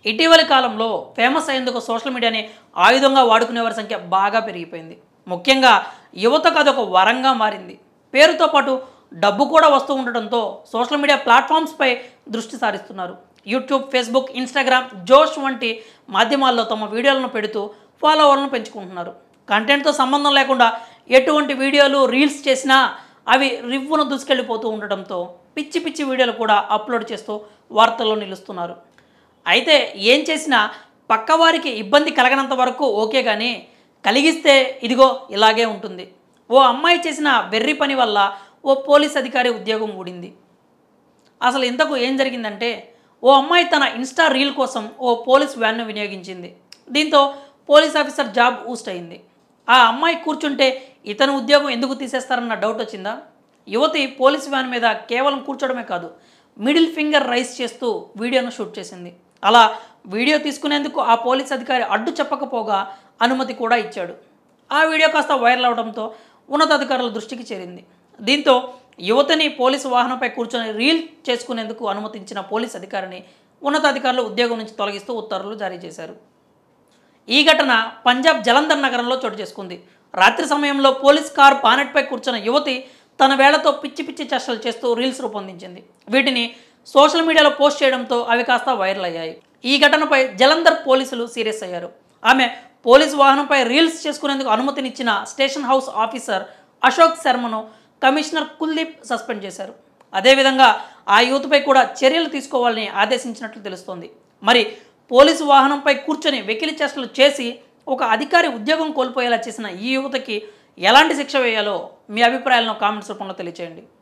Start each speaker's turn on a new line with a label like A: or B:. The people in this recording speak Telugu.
A: ఇటీవలి కాలంలో ఫేమస్ అయ్యేందుకు సోషల్ మీడియాని ఆయుధంగా వాడుకునే వారి సంఖ్య బాగా పెరిగిపోయింది. ముఖ్యంగా యువతకు అదొక వరంగా మారింది. పేరుతో పాటు డబ్బు కూడా వస్తూ ఉండటంతో సోషల్ మీడియా ప్లాట్ఫామ్స్పై దృష్టి సారిస్తున్నారు. యూట్యూబ్, ఫేస్బుక్, ఇన్స్టాగ్రామ్, జోష్ వంటి మాధ్యమాల్లో తమ వీడియోలను పెడుతూ ఫాలోవర్లను పెంచుకుంటున్నారు. కంటెంట్తో సంబంధం లేకుండా ఎటువంటి వీడియోలు, రీల్స్ చేసినా అవి రివ్వును దూసుకెళ్ళిపోతూ ఉండటంతో పిచ్చి పిచ్చి వీడియోలు కూడా అప్లోడ్ చేస్తూ వార్తల్లో నిలుస్తున్నారు. అయితే ఏం చేసినా పక్కవారికి ఇబ్బంది కలగనంత వరకు ఓకే, కానీ కలిగిస్తే ఇదిగో ఇలాగే ఉంటుంది. ఓ అమ్మాయి చేసిన వెర్రి పని వల్ల ఓ పోలీస్ అధికారి ఉద్యోగం ఊడింది. అసలు ఇంతకు ఏం జరిగిందంటే, ఓ అమ్మాయి తన ఇన్స్టా రీల్ కోసం ఓ పోలీస్ వ్యాన్ను వినియోగించింది. దీంతో పోలీస్ ఆఫీసర్ జాబ్ ఊస్ట్ అయింది. ఆ అమ్మాయి కూర్చుంటే ఇతను ఉద్యోగం ఎందుకు తీసేస్తారన్న డౌట్ వచ్చిందా? యువతి పోలీస్ వ్యాన్ మీద కేవలం కూర్చోవడమే కాదు, మిడిల్ ఫింగర్ రైస్ చేస్తూ వీడియోను షూట్ చేసింది. అలా వీడియో తీసుకునేందుకు ఆ పోలీస్ అధికారి అడ్డు చెప్పకపోగా అనుమతి కూడా ఇచ్చాడు. ఆ వీడియో కాస్త వైరల్ అవడంతో ఉన్నతాధికారుల దృష్టికి చేరింది. దీంతో యువతిని పోలీసు వాహనంపై కూర్చొని రీల్ చేసుకునేందుకు అనుమతించిన పోలీస్ అధికారిని ఉన్నతాధికారులు ఉద్యోగం నుంచి తొలగిస్తూ ఉత్తర్వులు జారీ చేశారు. ఈ ఘటన పంజాబ్ జలంధర్ నగరంలో చోటు చేసుకుంది. రాత్రి సమయంలో పోలీస్ కార్ బానెట్పై కూర్చున్న యువతి తన వేళ్లతో పిచ్చి పిచ్చి చేష్టలు చేస్తూ రీల్స్ రూపొందించింది. వీటిని సోషల్ మీడియాలో పోస్ట్ చేయడంతో అవి కాస్త వైరల్ అయ్యాయి. ఈ ఘటనపై జలంధర్ పోలీసులు సీరియస్ అయ్యారు. ఆమె పోలీసు వాహనంపై రీల్స్ చేసుకునేందుకు అనుమతినిచ్చిన స్టేషన్ హౌస్ ఆఫీసర్ అశోక్ శర్మను కమిషనర్ కుల్దీప్ సస్పెండ్ చేశారు. అదేవిధంగా ఆ యువతపై కూడా చర్యలు తీసుకోవాలని ఆదేశించినట్లు తెలుస్తోంది. మరి పోలీసు వాహనంపై కూర్చొని వెకిలి చేష్టలు చేసి ఒక అధికారి ఉద్యోగం కోల్పోయేలా చేసిన ఈ యువతకి ఎలాంటి శిక్ష వేయాలో మీ అభిప్రాయాలను కామెంట్స్ రూపంలో తెలియచేయండి.